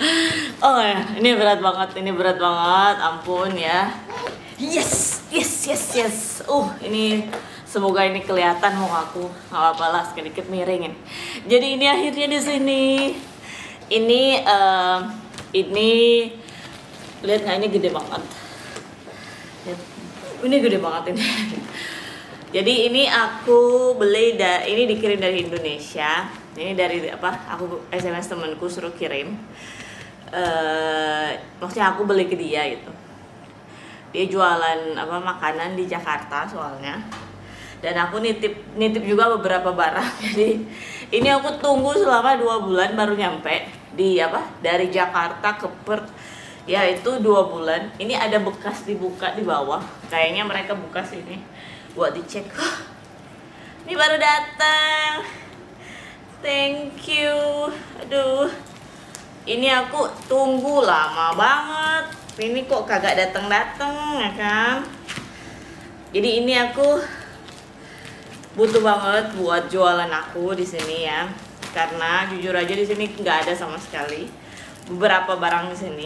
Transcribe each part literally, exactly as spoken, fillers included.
Oh ya, ini berat banget, ini berat banget, ampun ya. Yes, yes, yes, yes. Uh, ini semoga ini kelihatan muka aku, nggak apa-apa lah, sedikit miring ini. Jadi ini akhirnya di sini. Ini, uh, ini lihat nggak, ini gede banget. Lihat. Ini gede banget ini. Jadi ini aku beli da, ini dikirim dari Indonesia. Ini dari apa? Aku S M S temanku suruh kirim. Uh, maksudnya aku beli ke dia gitu. Dia jualan apa makanan di Jakarta soalnya. Dan aku nitip nitip juga beberapa barang. Jadi ini aku tunggu selama dua bulan baru nyampe di apa? Dari Jakarta ke Perth. Ya itu dua bulan. Ini ada bekas dibuka di bawah. Kayaknya mereka buka sini buat dicek. Ini baru datang. Thank you. Aduh. Ini aku tunggu lama banget. Ini kok kagak datang-datang ya kan? Jadi ini aku butuh banget buat jualan aku di sini ya. Karena jujur aja di sini nggak ada sama sekali beberapa barang di sini.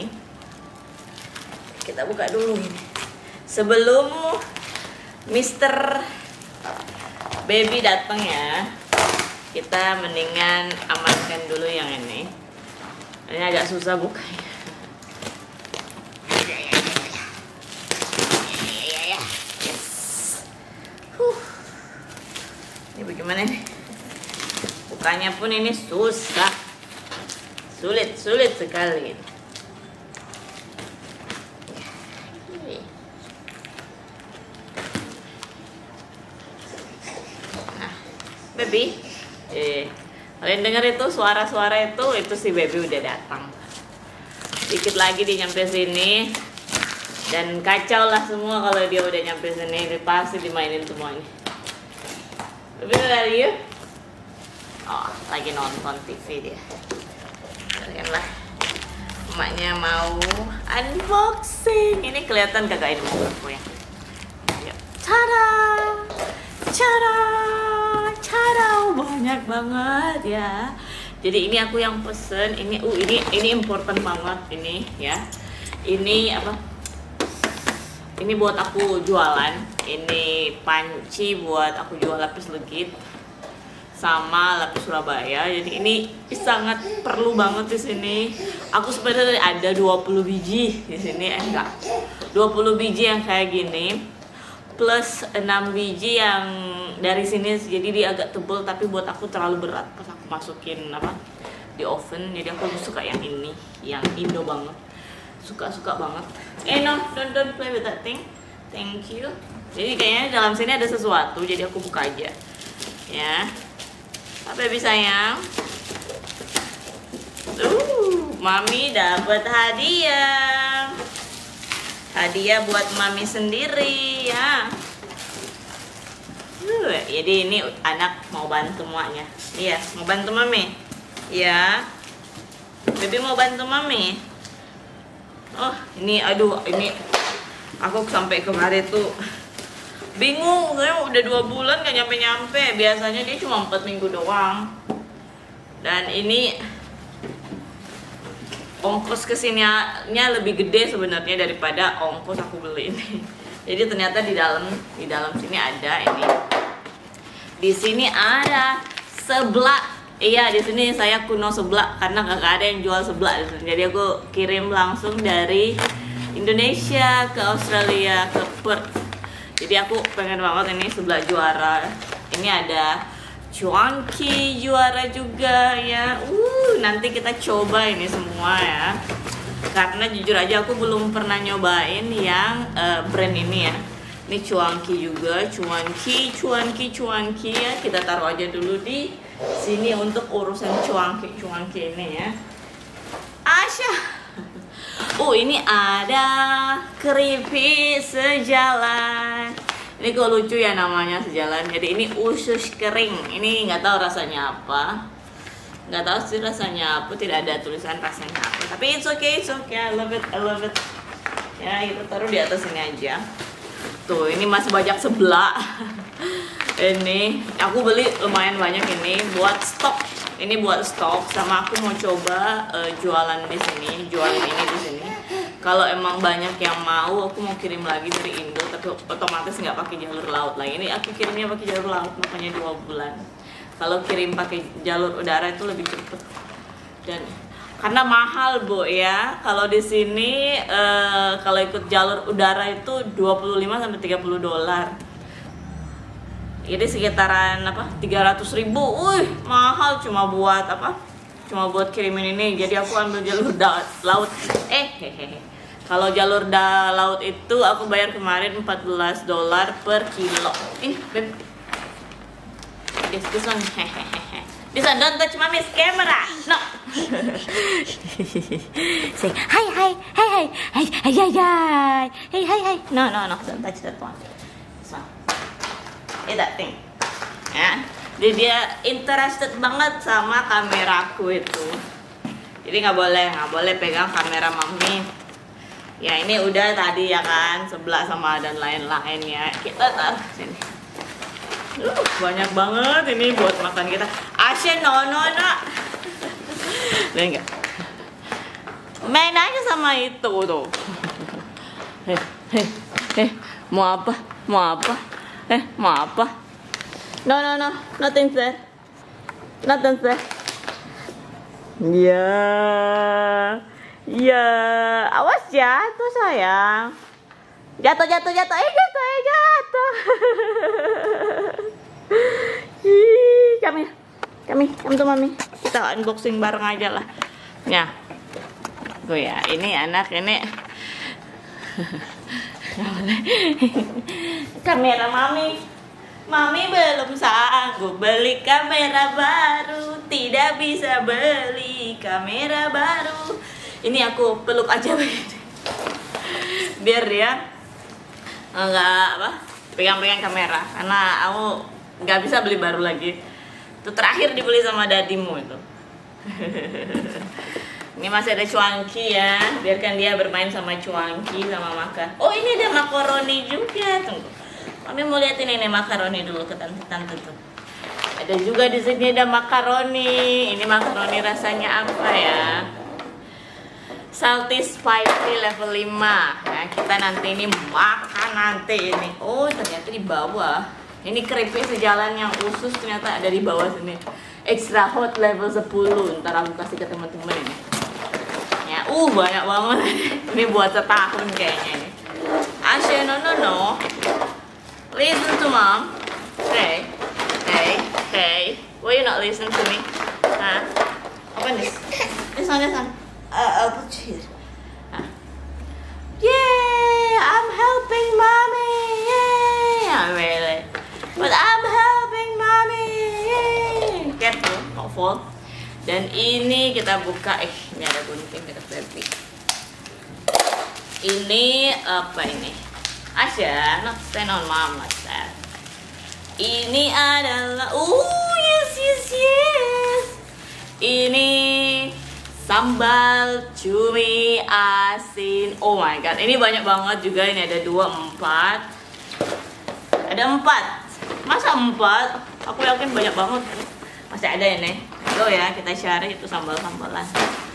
Kita buka dulu ini. Sebelum Mister Baby datang ya, kita mendingan amankan dulu yang ini. Ini agak susah bukanya. Yes. Huh. Ini bagaimana nih? Bukanya pun ini susah, sulit, sulit sekali. Nah, baby. Eh, kalian dengar itu suara-suara itu, itu si baby udah datang. Dikit lagi dia nyampe sini dan kacau lah semua kalau dia udah nyampe sini. Dia pasti dimainin semuanya. Baby dari you? Oh, lagi nonton T V dia. Kalianlah, emaknya mau unboxing. Ini kelihatan kagak ini mau aku ya. Tada, tada. Cara banyak banget ya. Jadi ini aku yang pesen. Ini uh ini ini important banget ini ya. Ini apa? Ini buat aku jualan. Ini panci buat aku jual lapis legit sama lapis Surabaya. Jadi ini sangat perlu banget di sini. Aku sebenarnya ada dua puluh biji di sini, eh enggak. dua puluh biji yang kayak gini plus enam biji yang dari sini, jadi dia agak tebal tapi buat aku terlalu berat pas aku masukin apa di oven. Jadi aku suka yang ini, yang Indo banget, suka-suka banget. Eh no, don't don't play with that thing, thank you. Jadi kayaknya dalam sini ada sesuatu, jadi aku buka aja ya. Apa baby sayang? Uh, mami dapat hadiah. Hadiah buat mami sendiri ya. Uh, jadi ini anak mau bantu emaknya. Iya, mau bantu mami. Iya. Baby mau bantu mami. Oh, ini aduh, ini aku sampai kemarin tuh bingung, saya udah dua bulan gak nyampe-nyampe. Biasanya dia cuma empat minggu doang. Dan ini ongkos kesininya lebih gede sebenarnya daripada ongkos aku beli ini. Jadi ternyata di dalam di dalam sini ada ini. Di sini ada seblak. Iya, di sini saya kuno seblak karena gak ada yang jual seblak di sini. Jadi aku kirim langsung dari Indonesia ke Australia ke Perth. Jadi aku pengen banget ini seblak juara. Ini ada cuanki juara juga ya. Uh, nanti kita coba ini semua ya. Karena jujur aja aku belum pernah nyobain yang uh, brand ini ya. Ini cuanki juga, cuanki, cuanki, cuanki ya. Kita taruh aja dulu di sini untuk urusan cuanki, cuanki ini ya. Asya. Oh, ini ada keripik sejalan. Ini kok lucu ya namanya sejalan. Jadi ini usus kering. Ini nggak tahu rasanya apa. Nggak tahu sih rasanya apa. Tidak ada tulisan rasanya apa. Tapi it's okay, it's okay. I love it, I love it. Ya, kita taruh di atas ini aja. Tuh, ini masih banyak seblak. Ini aku beli lumayan banyak ini buat stok ini buat stok, sama aku mau coba uh, jualan di sini, jualan ini di sini. Kalau emang banyak yang mau, aku mau kirim lagi dari Indo, tapi otomatis nggak pakai jalur laut lagi. Ini aku kirimnya pakai jalur laut, makanya dua bulan. Kalau kirim pakai jalur udara itu lebih cepet. Dan karena mahal bu ya, kalau di sini uh, kalau ikut jalur udara itu dua puluh lima sampai tiga puluh dolar. Jadi sekitaran apa tiga ratus ribu, wih mahal cuma buat apa? Cuma buat kirimin ini. Jadi aku ambil jalur laut. Eh hehehe. Kalau jalur da laut itu aku bayar kemarin empat belas dolar per kilo. Ini beb. This this one hehehe. This one don't touch mommy's camera. No. Say hi hi hi hi hi hi hi hi hey hi hi. No no no don't touch that one. This one. Eh that thing. Ya. Jadi dia interested banget sama kameraku itu. Jadi nggak boleh nggak boleh pegang kamera mami. Ya ini udah tadi ya kan, sebelah sama dan lain-lainnya. Kita taruh sini. Uh, banyak banget ini buat makan kita. Asya no no no. Lihat nggak? Main aja sama itu tuh. Heh heh heh. Mau apa? Mau apa? Eh, mau apa? No, no, no, nothing there. Nothing there. Ya, ya, awas jatuh sayang. Jatuh, jatuh, jatuh, eh jatuh, eh jatuh. Ih, kami, kami, come to mami. Kita unboxing bareng aja lah. Ya, tuh ya, ini anak ini. Kamera mami, mami belum sanggup beli kamera baru, tidak bisa beli kamera baru. Ini aku peluk aja begini, biar dia nggak apa pegang-pegang kamera, karena aku nggak bisa beli baru lagi. Itu terakhir dibeli sama dadimu itu. Ini masih ada cuanki ya, biarkan dia bermain sama cuanki sama makan. Oh ini ada makaroni juga, tunggu. Kami mau lihat ini nih makaroni dulu ke tante-tante tuh. Ada juga di sini ada makaroni. Ini makaroni rasanya apa ya? Salty spicy level lima. Nah kita nanti ini makan nanti ini. Oh ternyata di bawah. Ini keripik sejalan yang khusus ternyata ada di bawah sini. Extra hot level sepuluh. Ntar aku kasih ke teman-teman ini. Uh banyak banget. Ini buat setahun kayaknya ini. Asya no no no. Listen to mom. Hey, hey, hey. Why you not listen to me? Huh? Open this. This one, this one. Uh, I'll put you here. Huh? Yeah, I'm helping mommy. Yay! Not really, but I'm helping mommy. Yay! Careful, not fall. Dan ini kita buka, eh ini ada gunting dekat baby. Ini apa ini? Asya, not stand on mom like that. Ini adalah, oh yes yes yes. Ini sambal cumi asin. Oh my god, ini banyak banget juga. Ini ada dua, empat. Ada empat. Masa empat? Aku yakin banyak banget. Masih ada ini. Go ya, kita cari itu sambal-sambalan.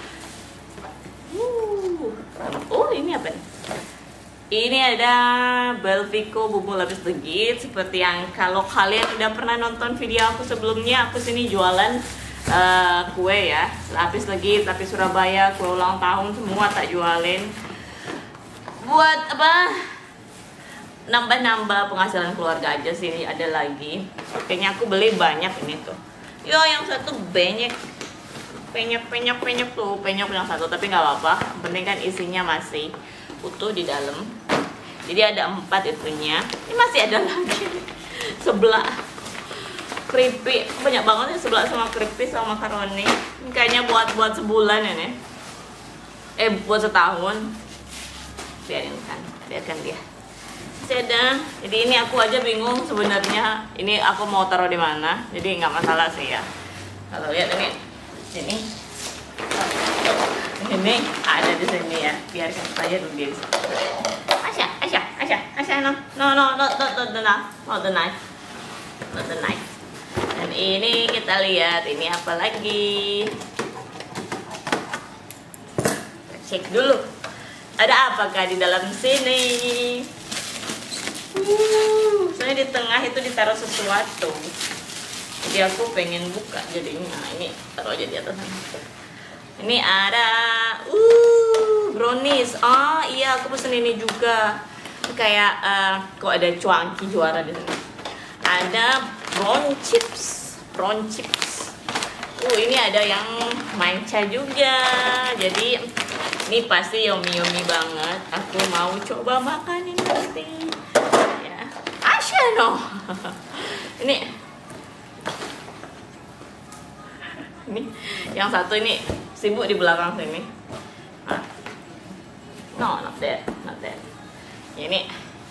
Uh. Oh, ini apa nih? Ini ada Belvico bumbu lapis legit. Seperti yang kalau kalian udah pernah nonton video aku sebelumnya, aku sini jualan uh, kue ya, lapis legit, tapi Surabaya, kue ulang tahun semua tak jualin. Buat apa? Nambah-nambah penghasilan keluarga aja sih. Ada lagi. Kayaknya aku beli banyak ini tuh. Yo yang satu banyak, penyok penyok penyok tuh, penyok yang satu, tapi nggak apa-apa. Yang penting kan isinya masih utuh di dalam. Jadi ada empat itunya. Ini masih ada lagi sebelah keripik, banyak banget ya sebelah sama keripik sama makaroni. Ini kayaknya buat buat sebulan ya nih. Eh buat setahun. Biarin kan, biarkan dia. Ada. Jadi ini aku aja bingung sebenarnya ini aku mau taruh di mana. Jadi nggak masalah sih ya. Kalau lihat ini, ini, ini ada di sini ya. Biarkan saja dulu dia. Asya, Asya, Asya, Asya, no, no, no, not, not, not the knife, not the knife, not the knife. Dan Dan ini kita lihat ini apa lagi. Cek dulu. Ada apakah di dalam sini? Uh, soalnya di tengah itu ditaruh sesuatu. Jadi aku pengen buka jadinya. Ini taruh aja di atas sana. Ini ada uh brownies. Oh iya, aku pesen ini juga. Kayak uh, kok ada cuanki juara di sini. Ada brown chips, brown chips. Uh ini ada yang manca juga. Jadi ini pasti yummy-yummy banget. Aku mau coba makan ini nanti. Ya. Asya no. Ini. Ini yang satu ini sibuk di belakang sini. Nah. No, not that, not that. Ini.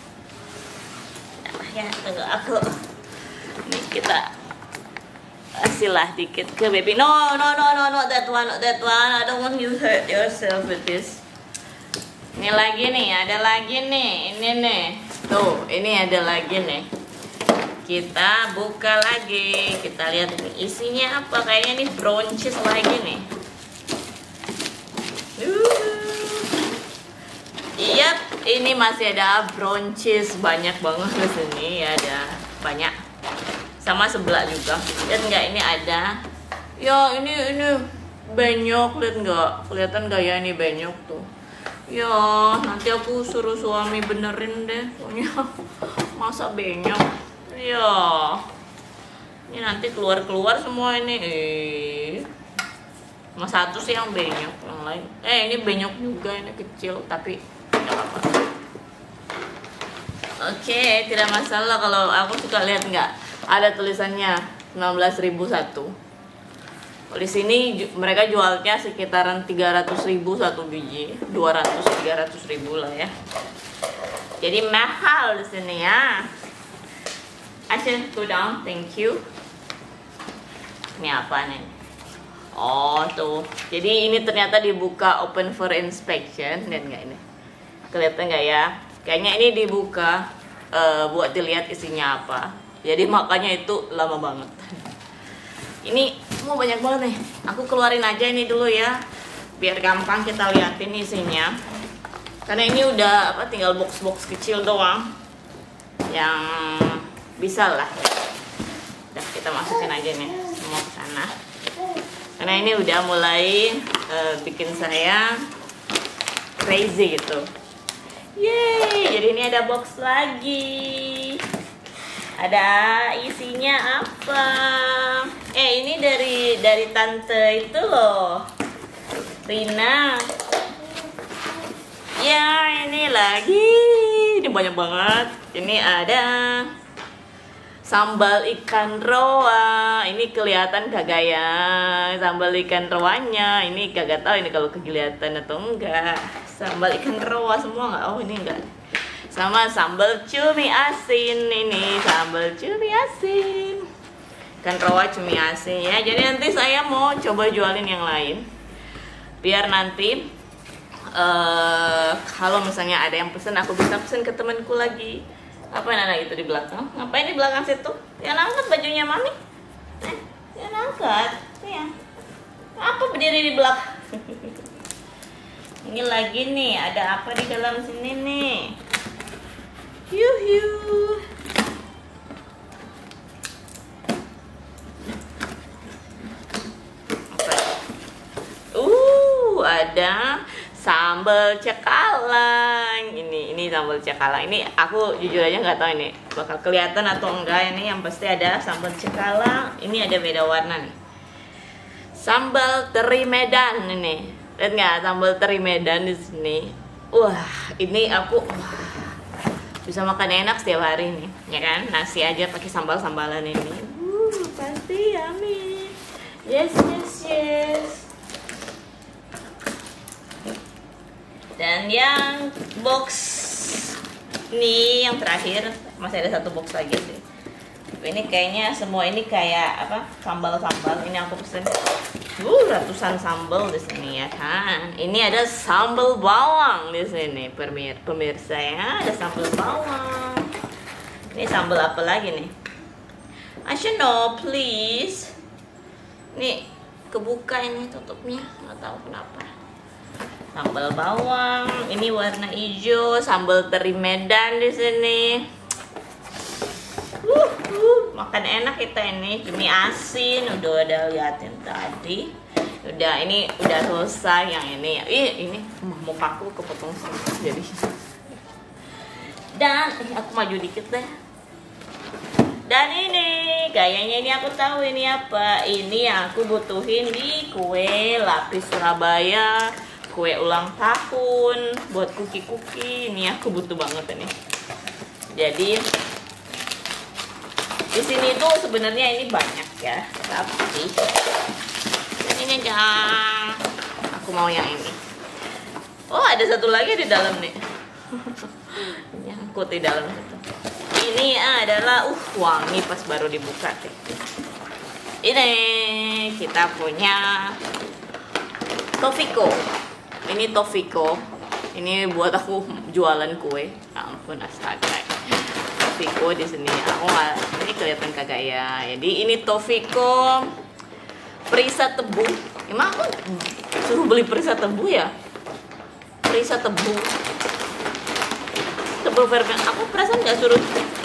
Ya, tunggu aku. Ini kita kasihlah dikit ke baby. No, no, no, no, not that one, not that one. I don't want you to hurt yourself with this. Ini lagi nih, ada lagi nih. Ini nih. Tuh, ini ada lagi nih. Kita buka lagi. Kita lihat ini isinya apa. Kayaknya ini brown cheese lagi nih. Iya, ini masih ada brown cheese banyak banget di sini. Ada banyak. Sama sebelah juga. Lihat nggak ini ada? Ya ini ini benyok, lihat nggak? Kelihatan nggak ya ini benyok tuh? Ya nanti aku suruh suami benerin deh. Soalnya masa benyok? Ya ini nanti keluar keluar semua ini. Eh, cuma satu sih yang benyok, yang lain. Eh ini benyok juga, ini kecil tapi nggak apa-apa. Oke, tidak masalah kalau aku suka lihat nggak? Ada tulisannya sembilan belas ribu satu. Di sini mereka jualnya sekitaran tiga ratus ribu satu biji, dua ratus tiga ratus ribu lah ya. Jadi mahal di sini ya. Ashen, go down, thank you. Ini apa nih? Oh tuh. Jadi ini ternyata dibuka open for inspection dan nggak ini. Kelihatan nggak ya? Kayaknya ini dibuka uh, buat dilihat isinya apa. Jadi makanya itu lama banget. Ini mau banyak banget nih. Aku keluarin aja ini dulu ya, biar gampang kita liatin isinya. Karena ini udah apa, tinggal box-box kecil doang, yang bisa lah. Udah kita masukin aja nih semua ke sana. Karena ini udah mulai uh, bikin saya crazy gitu. Yeay, jadi ini ada box lagi. Ada isinya apa? Eh ini dari dari tante itu loh, Rina. Ya ini lagi, ini banyak banget. Ini ada sambal ikan roa. Ini kelihatan kagak ya sambal ikan roanya? Ini kagak tahu ini kalau kelihatan atau enggak. Sambal ikan roa semua nggak? Oh ini enggak. Sama sambal cumi asin, ini sambal cumi asin, ikan rawa cumi asin ya. Jadi nanti saya mau coba jualin yang lain, biar nanti uh, kalau misalnya ada yang pesen, aku bisa pesen ke temanku lagi. Apa yang ada itu di belakang? Ngapain di belakang situ? Yang angkat bajunya mami? Eh, yang angkat? Ya. Apa berdiri di belakang? Ini lagi nih, ada apa di dalam sini nih? Yuh yuh. Apa? Uh, ada sambal cakalang. Ini ini sambal cakalang. Ini aku jujur aja nggak tahu ini bakal kelihatan atau enggak. Ini yang pasti ada sambal cakalang. Ini ada beda warna nih. Sambal teri Medan ini. Lihat nggak sambal teri Medan di sini? Wah, ini aku wah, bisa makan enak setiap hari nih, ya kan? Nasi aja pakai sambal-sambalan ini. Uh, pasti yummy. Yes, yes, yes. Dan yang box ini yang terakhir, masih ada satu box lagi sih. Ini kayaknya semua ini kayak apa? Sambal-sambal. Ini aku pesen. Uh, ratusan sambal di sini ya kan. Ini ada sambal bawang di sini, pemir pemirsa ya. Ada sambal bawang. Ini sambal apa lagi nih? Asya no please. Nih kebuka ini tutupnya, nggak tahu kenapa. Sambal bawang, ini warna hijau, sambal teri Medan di sini. Uh, uh, makan enak kita ini. Ini asin, udah ada liatin tadi. Udah ini udah selesai yang ini. Ih, ini mukaku kepotong sih jadi. Dan eh, aku maju dikit deh. Dan ini kayaknya ini aku tahu ini apa. Ini yang aku butuhin di kue lapis Surabaya, kue ulang tahun, buat kuki-kuki. Ini aku butuh banget ini. Jadi di sini tuh sebenarnya ini banyak ya, tapi ini aja. Aku mau yang ini. Oh, ada satu lagi di dalam nih. Nyangkut di dalam situ. Ini adalah uh wangi pas baru dibuka deh. Ini kita punya Tofiko. Ini Tofiko. Ini buat aku jualan kue. Ya ampun, astaga. Tofiko di sini. Aku nggak, ini kelihatan kagak ya. Jadi ini Tofiko perisa tebu. Emang aku suruh beli perisa tebu ya? Perisa tebu. Tebu ferment. Aku perasaan nggak suruh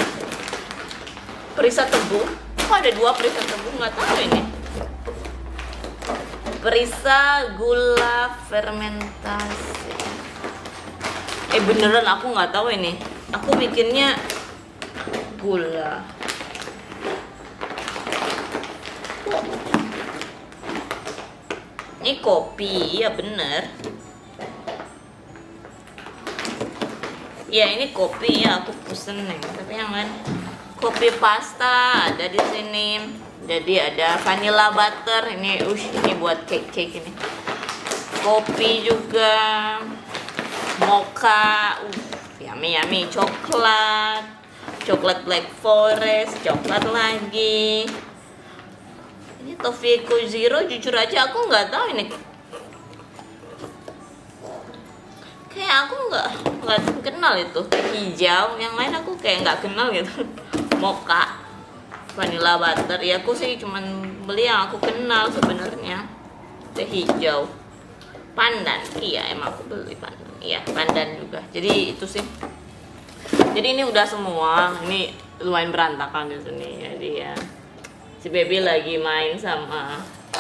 perisa tebu. Kok ada dua perisa tebu? Nggak tahu ini. Perisa gula fermentasi. Eh beneran aku nggak tahu ini. Aku bikinnya gula. Ini kopi, iya bener. Ya ini kopi ya, aku pesen nih. Tapi yang lain kopi pasta ada di sini. Jadi ada vanilla butter ini, ush ini buat cake cake ini. Kopi juga, mocha, uh, yummy yummy, coklat, coklat black forest, coklat lagi. Ini Tofiko Zero, jujur aja aku nggak tahu ini. Kayak aku nggak nggak kenal itu hijau, yang lain aku kayak nggak kenal gitu. Mocha, vanilla butter, ya aku sih cuman beli yang aku kenal sebenarnya. Teh hijau, pandan, iya emang aku beli pandan, iya pandan juga. Jadi itu sih. Jadi ini udah semua, ini lumayan berantakan di sini. Jadi ya si baby lagi main sama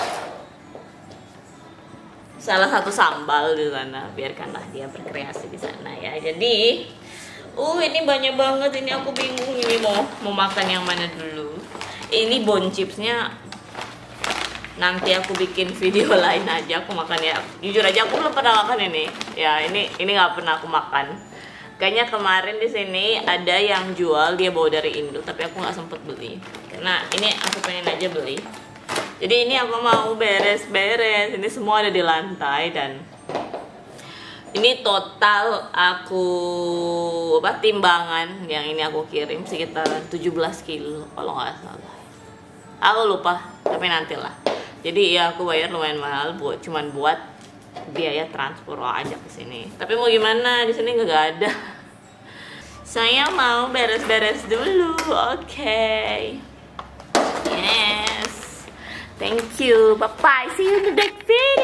salah satu sambal di sana, biarkanlah dia berkreasi di sana ya. Jadi, uh ini banyak banget, ini aku bingung ini mau mau makan yang mana dulu. Ini bone chipsnya nanti aku bikin video lain aja aku makan ya. Jujur aja aku belum pernah makan ini. Ya ini ini nggak pernah aku makan. Kayaknya kemarin di sini ada yang jual, dia bawa dari Indo, tapi aku nggak sempet beli. Karena ini aku pengen aja beli. Jadi ini aku mau beres-beres. Ini semua ada di lantai dan ini total aku apa timbangan yang ini aku kirim sekitar tujuh belas kilo kalau nggak salah. Aku lupa, tapi nantilah. Jadi ya aku bayar lumayan mahal buat cuman buat biaya transport aja ke sini. Tapi mau gimana, di sini nggak ada. Saya mau beres-beres dulu, oke? Okay. Yes. Thank you. Bye bye. See you in the next video.